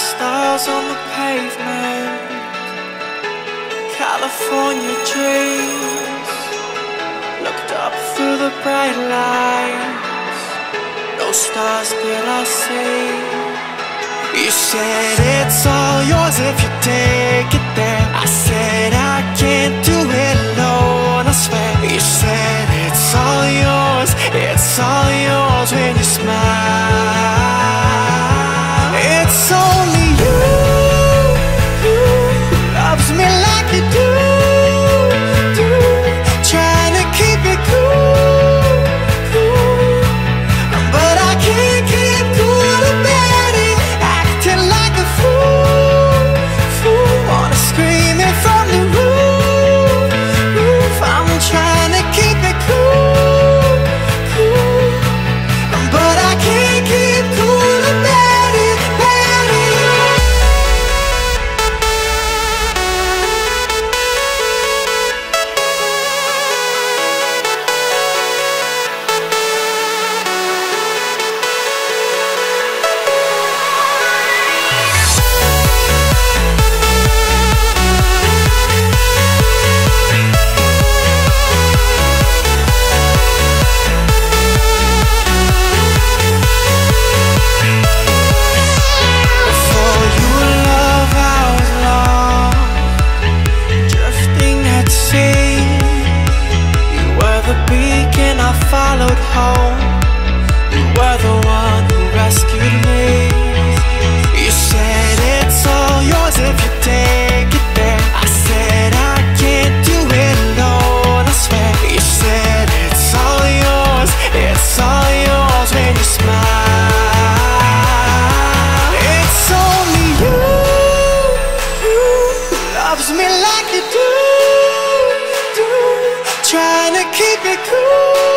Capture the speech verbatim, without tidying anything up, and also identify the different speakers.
Speaker 1: stars on the pavement, California dreams. Looked up through the bright lights, no stars did I see. You said it's all yours if you take it there. I said I can't do it alone, I swear. You said it's all yours, it's all yours when you smile. It's only you who loves me like you do, do. Trying to keep it cool, cool, but I can't keep cool about it. Acting like a fool, fool. Wanna scream it from the roof, roof. I'm trying to keep it cool, cool, but I can't keep cool about it, about it. Before you love, I was lost, drifting at sea. You were the beacon I followed home. You were the one who rescued me. You said it's all yours if you take it there. I said I can't do it alone, I swear. You said it's all yours, it's all yours when you smile. It's only you who loves me like you do, do. Trying to keep it cool,